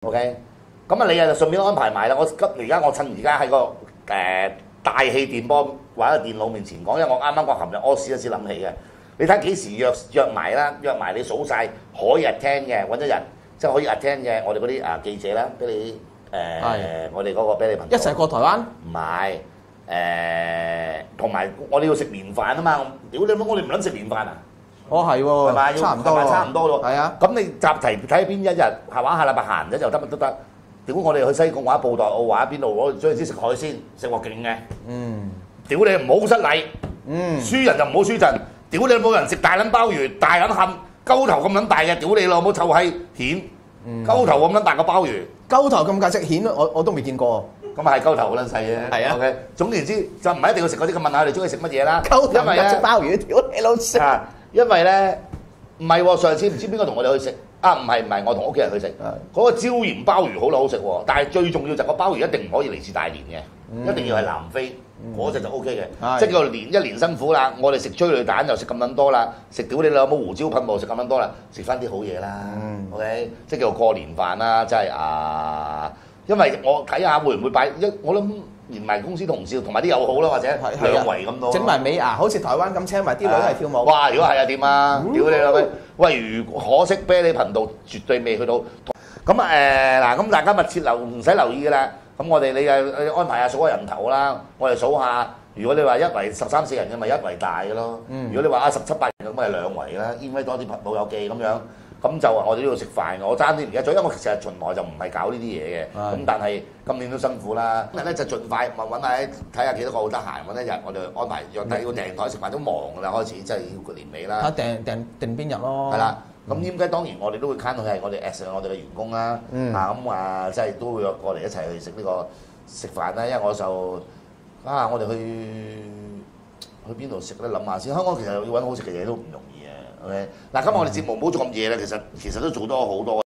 OK， 咁啊你啊就順便安排埋啦。我趁而家喺個大氣電波或者電腦面前講，因為我啱啱我琴日屙屎嗰時諗起嘅。你睇幾時約埋啦？約埋你數晒可以 attend 嘅，揾一日即係可以 attend 嘅，我哋嗰啲記者啦，俾你我哋嗰個俾你頻道一齊過台灣？ 唔係同埋我哋要食年飯啊嘛！屌你媽，我哋唔撚食年飯啊！ 係喎， 係咪？ 差唔多咯， 差唔多咯。 係啊。 咁你集題睇邊一日係嘛？下禮拜閒日就得都得。屌我哋去西貢或者布袋澳或者邊度，我哋總之食海鮮，食鑊勁嘅。屌你唔好失禮。輸人就唔好輸陣。屌你冇人食大撚鮑魚，大撚冚，鳩頭咁撚大嘅，屌你老母臭閪蜆，鳩頭咁撚大個鮑魚。 鳩頭咁大隻蜆，我都未見過。 咁啊係鳩頭好撚細嘅。係啊。OK， 總言之就唔係一定要食嗰啲，咁問下你中意食乜嘢啦。 鳩頭一隻鮑魚，屌你老屎！ 因為咧唔係喎，上次唔知邊個同我哋去食啊？唔係，我同屋企人去食。嗰個椒鹽鮑魚好撚好食喎，但係最重要就係個鮑魚一定唔可以嚟自大連嘅，一定要係南非嗰隻就 O K 嘅，即係叫一年辛苦啦。我哋食催淚彈又食咁撚多啦，食屌你老母胡椒噴霧食咁撚多啦，食翻啲好嘢啦。OK， 即係叫做過年飯啦，真係因為我睇下會唔會擺我諗。連埋公司同事同埋啲友好啦，或者兩圍咁多， 整埋美牙，好似台灣咁請埋啲女嚟跳舞。 哇！如果係啊，點啊？屌你老味！喂，如可惜啤梨頻道絕對未去到。咁嗱，咁大家密切唔使留意㗎啦。咁我哋你安排下數下人頭啦。我哋數下，如果你話一圍13、14人嘅，咪一圍大嘅咯。如果你話17、8人咁，咪兩圍啦。invite多啲老友記咁樣。咁就我哋呢度食飯，我爭啲唔記得咗，因為我其實從來就唔係搞呢啲嘢嘅。咁但係今年都辛苦啦。今日咧就盡快揾下睇下幾多個好得閒，揾一日我哋安排約睇要訂台食飯都忙㗎啦，開始即係要年尾啦。 訂邊日咯？係啦。 咁應該當然我哋都會 count 佢係我哋 as 我哋嘅員工啦。即係都會約過嚟一齊去食呢個食飯啦。因為我就我哋去邊度食咧？諗下先。香港其實要揾好食嘅嘢都唔容易。OK， 嗱，今日我哋節目唔好做咁夜啦，其實都做多好多。